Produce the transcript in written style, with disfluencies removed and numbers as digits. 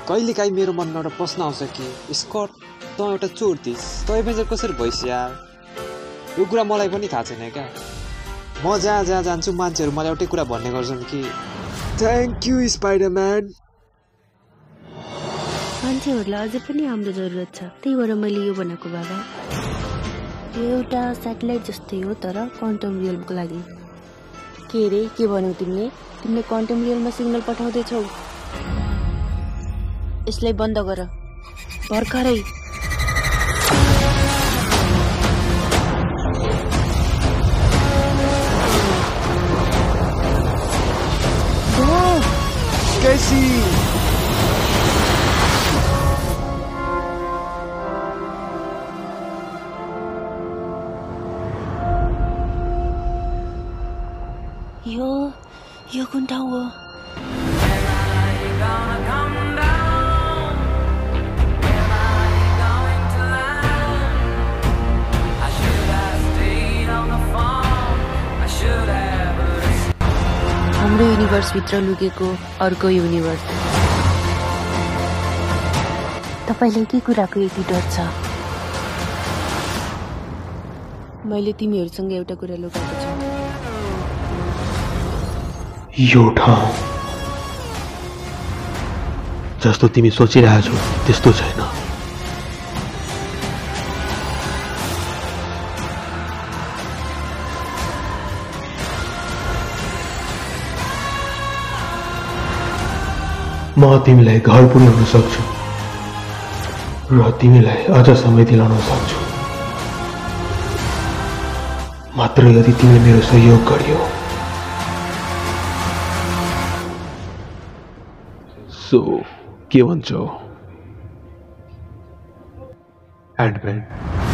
कहिलेकाहीँ मेरो मनमा एउटा प्रश्न आउँछ कि स्कट तँ एउटा चोर थिइस्, तँ एभेन्जर कसरी भइस् यार? यो कुरा मलाई पनि थाहा छैन क्या। म जहाँ जहाँ जान्छु मान्छेहरू मलाई एउटै कुरा भन्ने गर्छन् कि थ्याङ्क यू स्पाइडरम्यान। मान्छेहरूलाई अझै पनि हाम्रो जरुरत छ, त्यही भएर मैले यो बनाएको बाबा। यो एउटा सेटेलाइट जस्तै हो तर क्वान्टम रियलको लागि। के रे, के भन्यौ तिमीले क्वान्टम रियलमा सिग्नल पठाउँदैछौ? यसलाई बन्द गर भर्खरै। कैसी यो कुन ठाउँ हो? हाम्रो युनिभर्स भित्र लुकेको अर्को युनिभर्स। तपाईलाई के कुराको यति डर छ? मैले तिमीहरूसँग एउटा कुरा लुकाएको छु। यो ठाउँ जस्तो तिमी सोचिरहेछौ त्यस्तो छैन। म तिमीलाई घर पुर्याउन सक्छु र तिमीलाई अझ समय दिलाउन सक्छु, मात्र यदि तिमीले मेरो सहयोग गरियो। सो के भन्छौ एन्टम्यान?